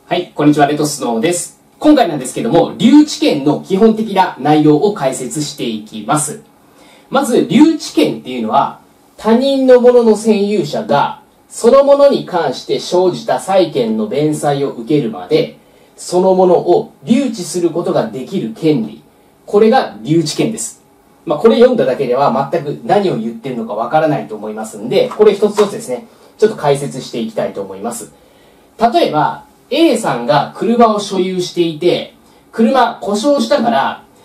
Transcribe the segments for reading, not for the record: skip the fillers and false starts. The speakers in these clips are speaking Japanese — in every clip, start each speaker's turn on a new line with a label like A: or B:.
A: はい、こんにちは、レトスノーです。今回なんですけども、留置権の基本的な内容を解説していきます。まず、留置権っていうのは、他人のものの占有者が、そのものに関して生じた債権の弁済を受けるまで、そのものを留置することができる権利。これが留置権です。これ読んだだけでは全く何を言ってるのかわからないと思いますんで、これ一つ一つですね、ちょっと解説していきたいと思います。例えば、A さんが車を所有していて、車故障したから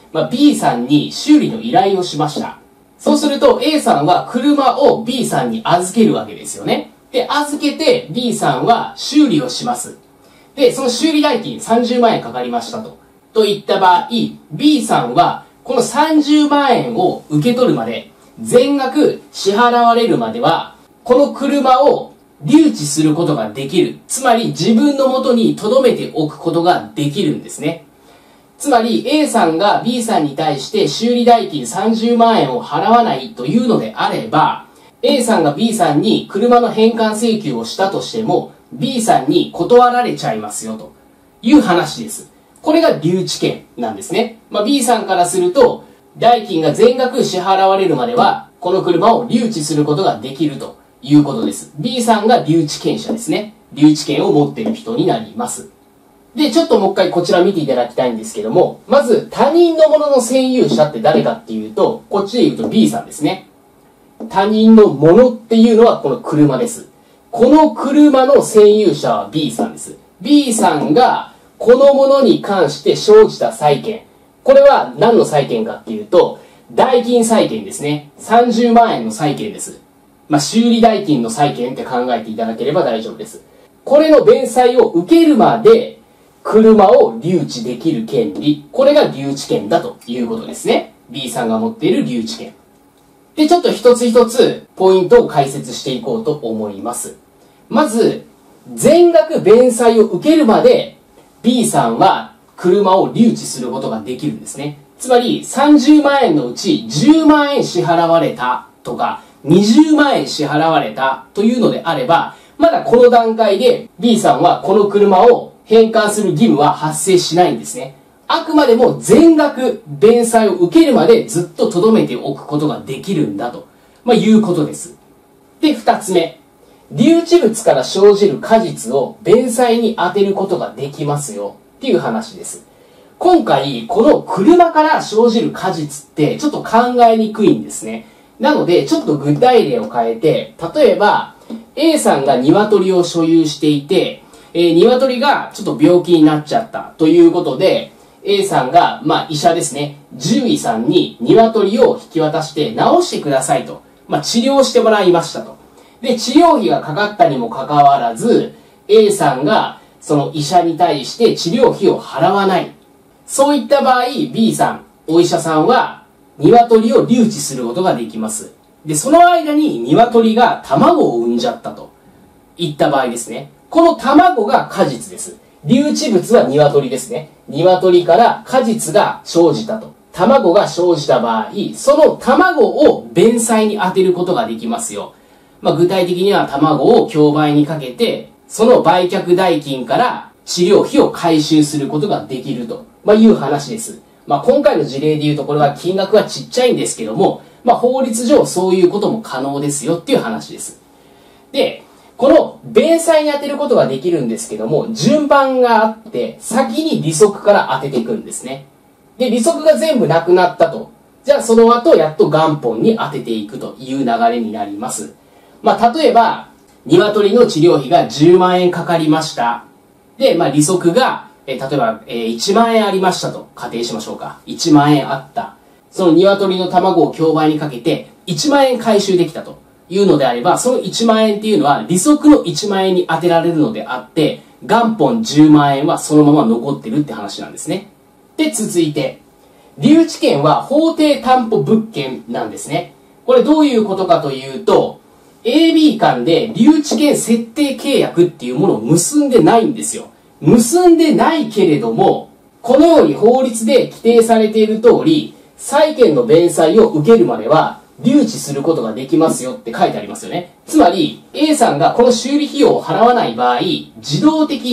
A: 、B さんに修理の依頼をしました。そうすると A さんは車を B さんに預けるわけですよね。で、預けて B さんは修理をします。で、その修理代金30万円かかりましたと。といった場合、B さんはこの30万円を受け取るまで、全額支払われるまでは、この車を留置することができる。つまり自分の元に留めておくことができるんですね。つまり A さんが B さんに対して修理代金30万円を払わないというのであれば、A さんが B さんに車の返還請求をしたとしても、B さんに断られちゃいますよという話です。これが留置権なんですね。B さんからすると、代金が全額支払われるまでは、この車を留置することができるということです。B さんが留置権者ですね。留置権を持っている人になります。で、ちょっともう一回こちら見ていただきたいんですけども、まず他人のものの占有者って誰かっていうと、こっちで言うと B さんですね。他人のものっていうのはこの車です。この車の占有者は B さんです。B さんがこのものに関して生じた債権。これは何の債権かっていうと、代金債権ですね。30万円の債権です。修理代金の債権って考えていただければ大丈夫です。これの弁済を受けるまで、車を留置できる権利。これが留置権だということですね。B さんが持っている留置権。で、ちょっと一つ一つポイントを解説していこうと思います。まず、全額弁済を受けるまで B さんは車を留置することができるんですね。つまり30万円のうち10万円支払われたとか20万円支払われたというのであれば、まだこの段階で B さんはこの車を返還する義務は発生しないんですね。あくまでも全額弁済を受けるまでずっと留めておくことができるんだと、いうことです。で、二つ目。留置物から生じる果実を弁済に充てることができますよっていう話です。今回、この車から生じる果実ってちょっと考えにくいんですね。なので、ちょっと具体例を変えて、例えば、A さんが鶏を所有していて、鶏がちょっと病気になっちゃったということで、A さんが、医者ですね、獣医さんに鶏を引き渡して治してくださいと、治療してもらいましたと。で、治療費がかかったにもかかわらず、A さんがその医者に対して治療費を払わない。そういった場合、B さん、お医者さんは、鶏を留置することができます。で、その間に鶏が卵を産んじゃったといった場合ですね。この卵が果実です。留置物は鶏ですね。鶏から果実が生じたと。卵が生じた場合、その卵を弁済に充てることができますよ。具体的には卵を競売にかけて、その売却代金から治療費を回収することができると、いう話です。今回の事例でいうとこれは金額はちっちゃいんですけども、法律上そういうことも可能ですよっていう話です。で、この弁済に充てることができるんですけども、順番があって、先に利息から当てていくんですね。で、利息が全部なくなったと。じゃあその後やっと元本に当てていくという流れになります。例えば、鶏の治療費が10万円かかりました。で、利息が、例えば、1万円ありましたと仮定しましょうか。1万円あった。その鶏の卵を競売にかけて、1万円回収できたというのであれば、その1万円っていうのは、利息の1万円に当てられるのであって、元本10万円はそのまま残ってるって話なんですね。で、続いて、留置権は法定担保物件なんですね。これどういうことかというと、AB 間で留置権設定契約っていうものを結んでないんですよ。結んでないけれども、このように法律で規定されている通り、債権の弁済を受けるまでは留置することができますよって書いてありますよね。つまり、A さんがこの修理費用を払わない場合、自動的に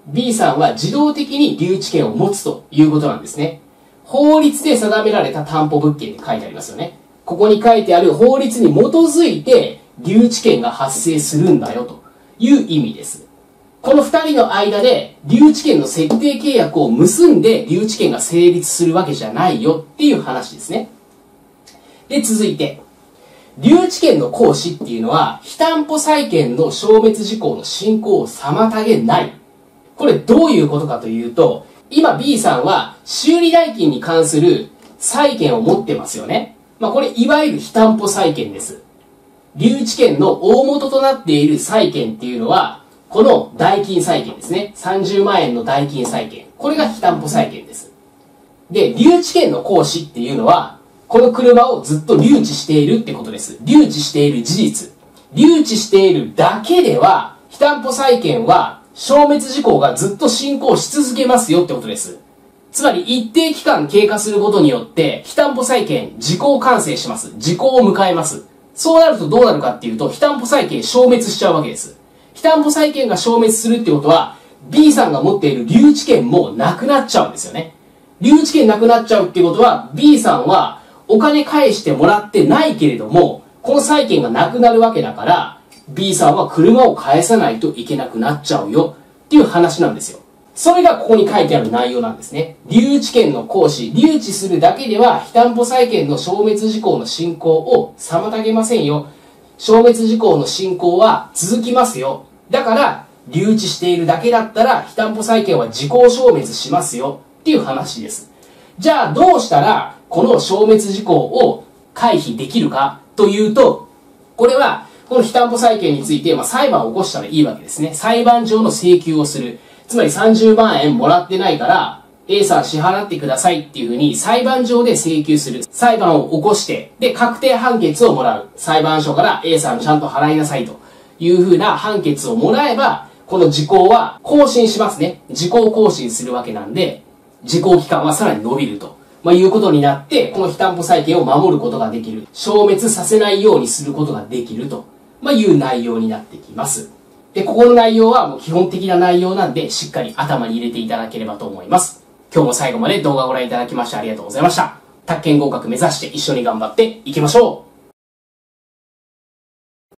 A: B さんは自動的に留置権を持つということなんですね。法律で定められた担保物件って書いてありますよね。ここに書いてある法律に基づいて留置権が発生するんだよという意味です。この2人の間で留置権の設定契約を結んで留置権が成立するわけじゃないよっていう話ですね。で、続いて、留置権の行使っていうのは、被担保債権の消滅事項の進行を妨げない。これどういうことかというと、今 B さんは修理代金に関する債権を持ってますよね。これいわゆる被担保債権です。留置権の大元となっている債権っていうのは、この代金債権ですね。30万円の代金債権。これが被担保債権です。で、留置権の行使っていうのは、この車をずっと留置しているってことです。留置している事実。留置しているだけでは、被担保債権は消滅事項がずっと進行し続けますよってことです。つまり一定期間経過することによって、被担保債権時効完成します。時効を迎えます。そうなるとどうなるかっていうと、被担保債権消滅しちゃうわけです。被担保債権が消滅するってことは、B さんが持っている留置権もなくなっちゃうんですよね。留置権なくなっちゃうってことは、B さんはお金返してもらってないけれども、この債権がなくなるわけだから、B さんは車を返さないといけなくなっちゃうよっていう話なんですよ。それがここに書いてある内容なんですね。留置権の行使、留置するだけでは被担保債権の消滅事項の進行を妨げませんよ。消滅事項の進行は続きますよ。だから、留置しているだけだったら、被担保債権は時効消滅しますよっていう話です。じゃあ、どうしたら、この消滅事項を回避できるかというと、これは、この被担保債権について、裁判を起こしたらいいわけですね。裁判上の請求をする。つまり30万円もらってないから、A さん支払ってくださいっていうふうに裁判上で請求する。裁判を起こして、で、確定判決をもらう。裁判所から A さんちゃんと払いなさいというふうな判決をもらえば、この時効は更新しますね。時効更新するわけなんで、時効期間はさらに伸びると。いうことになって、この被担保債権を守ることができる。消滅させないようにすることができると。いう内容になってきます。で、ここの内容はもう基本的な内容なんで、しっかり頭に入れていただければと思います。今日も最後まで動画をご覧いただきましてありがとうございました。宅建合格目指して一緒に頑張っていきましょう。